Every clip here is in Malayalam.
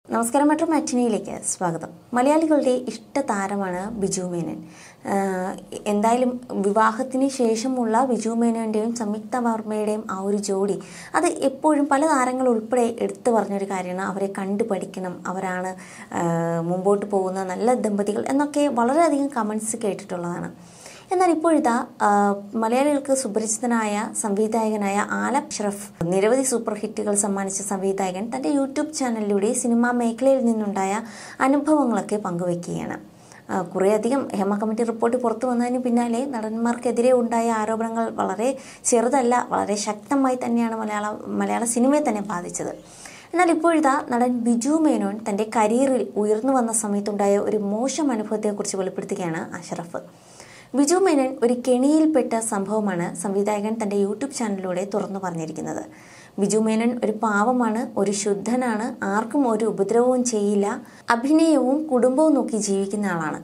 നമസ്കാരം, മെട്രോ മാറ്റിനിയിലേക്ക് സ്വാഗതം. മലയാളികളുടെ ഇഷ്ടതാരമാണ് ബിജു മേനോൻ. എന്തായാലും വിവാഹത്തിന് ശേഷമുള്ള ബിജു മേനോൻ്റെയും സംയുക്ത വർമ്മയുടെയും ആ ഒരു ജോഡി, അത് എപ്പോഴും പല താരങ്ങൾ ഉൾപ്പെടെ എടുത്തു പറഞ്ഞൊരു കാര്യമാണ്. അവരെ കണ്ടുപഠിക്കണം, അവരാണ് മുമ്പോട്ട് പോകുന്ന നല്ല ദമ്പതികൾ എന്നൊക്കെ വളരെയധികം കമൻസ് കേട്ടിട്ടുള്ളതാണ്. എന്നാൽ ഇപ്പോഴിതാ മലയാളികൾക്ക് സുപരിചിതനായ സംവിധായകനായ ആലം അഷ്റഫ്, നിരവധി സൂപ്പർ ഹിറ്റുകൾ സമ്മാനിച്ച സംവിധായകൻ, തൻ്റെ യൂട്യൂബ് ചാനലിലൂടെ സിനിമാ മേഖലയിൽ നിന്നുണ്ടായ അനുഭവങ്ങളൊക്കെ പങ്കുവയ്ക്കുകയാണ്. കുറേയധികം ഹേമ കമ്മിറ്റി റിപ്പോർട്ട് പുറത്തു വന്നതിന് പിന്നാലെ നടന്മാർക്കെതിരെ ഉണ്ടായ ആരോപണങ്ങൾ വളരെ ചെറുതല്ല, വളരെ ശക്തമായി തന്നെയാണ് മലയാള സിനിമയെ തന്നെ ബാധിച്ചത്. എന്നാൽ ഇപ്പോഴിതാ നടൻ ബിജു മേനോൻ തൻ്റെ കരിയറിൽ ഉയർന്നു വന്ന സമയത്തുണ്ടായ ഒരു മോശം അനുഭവത്തെക്കുറിച്ച് വെളിപ്പെടുത്തുകയാണ് അഷ്റഫ്. ബിജു മേനോൻ ഒരു കെണിയിൽപ്പെട്ട സംഭവമാണ് സംവിധായകൻ തൻ്റെ യൂട്യൂബ് ചാനലിലൂടെ തുറന്നു പറഞ്ഞിരിക്കുന്നത്. ബിജു മേനോൻ ഒരു പാവമാണ്, ഒരു ശുദ്ധനാണ്, ആർക്കും ഒരു ഉപദ്രവവും ചെയ്യില്ല, അഭിനയവും കുടുംബവും നോക്കി ജീവിക്കുന്ന ആളാണ്.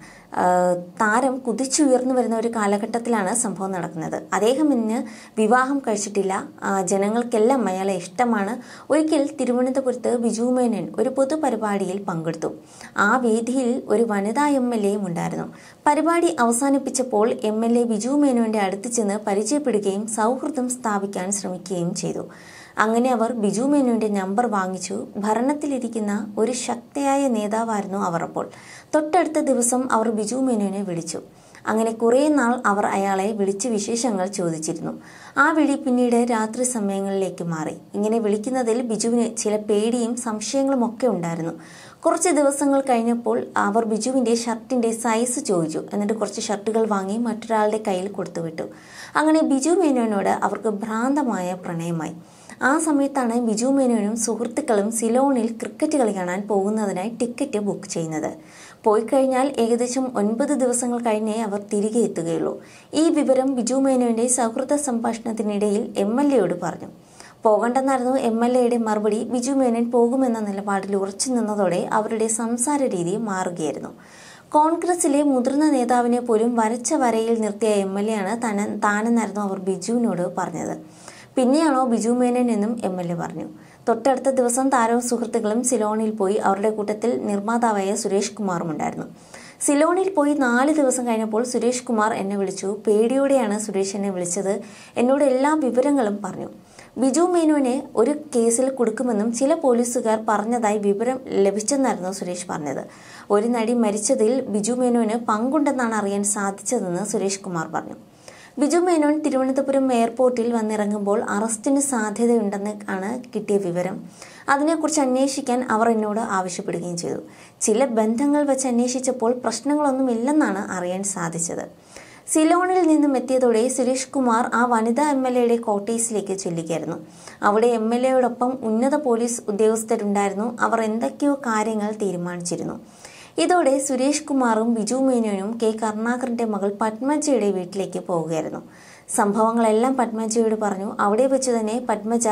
താരം കുതിച്ചുയർന്നു വരുന്ന ഒരു കാലഘട്ടത്തിലാണ് സംഭവം നടക്കുന്നത്. അദ്ദേഹം ഇന്ന് വിവാഹം കഴിച്ചിട്ടില്ല, ജനങ്ങൾക്കെല്ലാം അയാളെ ഇഷ്ടമാണ്. ഒരിക്കൽ തിരുവനന്തപുരത്ത് ബിജു മേനോൻ ഒരു പൊതുപരിപാടിയിൽ പങ്കെടുത്തു. ആ വേദിയിൽ ഒരു വനിതാ MLA ഉണ്ടായിരുന്നു. പരിപാടി അവസാനിപ്പിച്ചപ്പോൾ MLA ബിജു മേനോന്റെ അടുത്ത് ചെന്ന് പരിചയപ്പെടുകയും സൗഹൃദം സ്ഥാപിക്കാൻ ശ്രമിക്കുകയും ചെയ്തു. അങ്ങനെ അവർ ബിജു മേനോന്റെ നമ്പർ വാങ്ങിച്ചു. ഭരണത്തിലിരിക്കുന്ന ഒരു ശക്തയായ നേതാവായിരുന്നു അവർ. അപ്പോൾ തൊട്ടടുത്ത ദിവസം അവർ ബിജു മേനോനെ വിളിച്ചു. അങ്ങനെ കുറേ നാൾ അവർ അയാളെ വിളിച്ച് വിശേഷങ്ങൾ ചോദിച്ചിരുന്നു. ആ വിളി പിന്നീട് രാത്രി സമയങ്ങളിലേക്ക് മാറി. ഇങ്ങനെ വിളിക്കുന്നതിൽ ബിജുവിന് ചില പേടിയും സംശയങ്ങളും ഒക്കെ ഉണ്ടായിരുന്നു. കുറച്ച് ദിവസങ്ങൾ കഴിഞ്ഞപ്പോൾ അവർ ബിജുവിൻ്റെ ഷർട്ടിൻ്റെ സൈസ് ചോദിച്ചു. എന്നിട്ട് കുറച്ച് ഷർട്ടുകൾ വാങ്ങി മറ്റൊരാളുടെ കയ്യിൽ കൊടുത്തുവിട്ടു. അങ്ങനെ ബിജു മേനോനോട് അവർക്ക് ഭ്രാന്തമായ പ്രണയമായി. ആ സമയത്താണ് ബിജു മേനോനും സുഹൃത്തുക്കളും സിലോണിൽ ക്രിക്കറ്റ് കളി കാണാൻ പോകുന്നതിനായി ടിക്കറ്റ് ബുക്ക് ചെയ്യുന്നത്. പോയി കഴിഞ്ഞാൽ ഏകദേശം 9 ദിവസങ്ങൾ കഴിഞ്ഞേ അവർ തിരികെ എത്തുകയുള്ളൂ. ഈ വിവരം ബിജു മേനോന്റെ സൗഹൃദ സംഭാഷണത്തിനിടയിൽ MLAയോട് പറഞ്ഞു. പോകണ്ടെന്നായിരുന്നു MLAയുടെ മറുപടി. ബിജു മേനോൻ പോകുമെന്ന നിലപാടിൽ ഉറച്ചു നിന്നതോടെ അവരുടെ സംസാര രീതി മാറുകയായിരുന്നു. കോൺഗ്രസിലെ മുതിർന്ന നേതാവിനെ പോലും വരച്ച വരയിൽ നിർത്തിയ MLA ആണ് താനെന്നായിരുന്നു അവർ ബിജുവിനോട് പറഞ്ഞത്. പിന്നെയാണോ ബിജു മേനോൻ എന്നും MLA പറഞ്ഞു. തൊട്ടടുത്ത ദിവസം താരവും സുഹൃത്തുക്കളും സിലോണിൽ പോയി. അവരുടെ കൂട്ടത്തിൽ നിർമ്മാതാവായ സുരേഷ് കുമാറും ഉണ്ടായിരുന്നു. സിലോണിൽ പോയി 4 ദിവസം കഴിഞ്ഞപ്പോൾ സുരേഷ് കുമാർ എന്നെ വിളിച്ചു. പേടിയോടെയാണ് സുരേഷ് എന്നെ വിളിച്ചത്. എന്നോട് എല്ലാ വിവരങ്ങളും പറഞ്ഞു. ബിജു മേനോനെ ഒരു കേസിൽ കൊടുക്കുമെന്നും ചില പോലീസുകാർ പറഞ്ഞതായി വിവരം ലഭിച്ചെന്നായിരുന്നു സുരേഷ് പറഞ്ഞത്. ഒരു നടി മരിച്ചതിൽ ബിജു മേനോന് പങ്കുണ്ടെന്നാണ് അറിയാൻ സാധിച്ചതെന്ന് സുരേഷ് കുമാർ പറഞ്ഞു. ബിജു മേനോൻ തിരുവനന്തപുരം എയർപോർട്ടിൽ വന്നിറങ്ങുമ്പോൾ അറസ്റ്റിന് സാധ്യതയുണ്ടെന്ന് ആണ് കിട്ടിയ വിവരം. അതിനെക്കുറിച്ച് അന്വേഷിക്കാൻ അവർ എന്നോട് ആവശ്യപ്പെടുകയും ചെയ്തു. ചില ബന്ധങ്ങൾ വെച്ച് അന്വേഷിച്ചപ്പോൾ പ്രശ്നങ്ങളൊന്നുമില്ലെന്നാണ് അറിയാൻ സാധിച്ചത്. സിലോണിൽ നിന്നും എത്തിയതോടെ സുരേഷ് കുമാർ ആ വനിതാ MLAയുടെ ക്വാർട്ടേഴ്സിലേക്ക് ചെല്ലുകയായിരുന്നു. അവിടെ MLAയോടൊപ്പം ഉന്നത പോലീസ് ഉദ്യോഗസ്ഥരുണ്ടായിരുന്നു. അവർ എന്തൊക്കെയോ കാര്യങ്ങൾ തീരുമാനിച്ചിരുന്നു. ഇതോടെ സുരേഷ് കുമാറും ബിജു മേനോനും K. കരുണാകരന്റെ മകൾ പത്മജയുടെ വീട്ടിലേക്ക് പോവുകയായിരുന്നു. സംഭവങ്ങളെല്ലാം പത്മജയോട് പറഞ്ഞു. അവിടെ വെച്ച് തന്നെ പത്മജ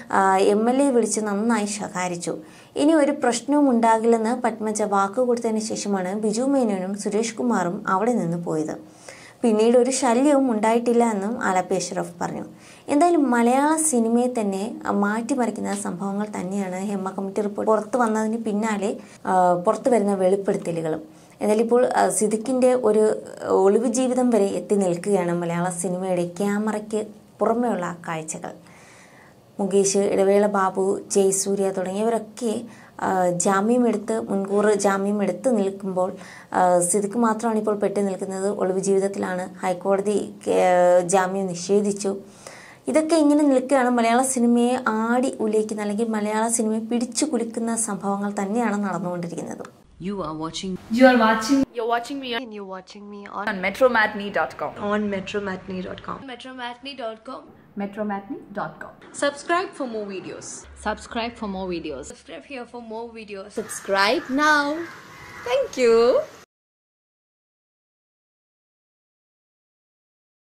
MLA വിളിച്ച് നന്നായി ശകാരിച്ചു. ഇനി ഒരു പ്രശ്നവും ഉണ്ടാകില്ലെന്ന് പത്മജ വാക്കുകൊടുത്തതിന് ശേഷമാണ് ബിജു മേനോനും സുരേഷ് കുമാറും അവിടെ നിന്ന് പോയത്. പിന്നീട് ഒരു ശല്യവും ഉണ്ടായിട്ടില്ല എന്നും ആലപ്പി അഷ്റഫ് പറഞ്ഞു. എന്തായാലും മലയാള സിനിമയെ തന്നെ മാറ്റിമറിക്കുന്ന സംഭവങ്ങൾ തന്നെയാണ് ഹേമ കമ്മിറ്റി റിപ്പോർട്ട് പുറത്തു വന്നതിന് പിന്നാലെ പുറത്തു വരുന്ന വെളിപ്പെടുത്തലുകളും. എന്നാലും ഇപ്പോൾ സിദ്ദിഖിൻ്റെ ഒരു ഒളിവ് ജീവിതം വരെ എത്തി നിൽക്കുകയാണ് മലയാള സിനിമയുടെ ക്യാമറയ്ക്ക് പുറമെയുള്ള കാഴ്ചകൾ. മുകേഷ്, ഇടവേള ബാബു, ജയസൂര്യ തുടങ്ങിയവരൊക്കെ മുൻകൂർ ജാമ്യം എടുത്ത് നിൽക്കുമ്പോൾ സിദ്ദിഖ് മാത്രമാണ് ഇപ്പോൾ പെട്ടു നിൽക്കുന്നത്. ഒളിവ് ജീവിതത്തിലാണ്. ഹൈക്കോടതി ജാമ്യം നിഷേധിച്ചു. ഇതൊക്കെ ഇങ്ങനെ നിൽക്കുകയാണ്. മലയാള സിനിമയെ ആടി ഉലയ്ക്കുന്ന അല്ലെങ്കിൽ മലയാള സിനിമയെ പിടിച്ചു കുലുക്കുന്ന സംഭവങ്ങൾ തന്നെയാണ് നടന്നുകൊണ്ടിരിക്കുന്നത്. You're watching me on metromatney.com. metromatney.com. Subscribe for more videos. Subscribe for more videos. Subscribe here for more videos. Subscribe now. Thank you.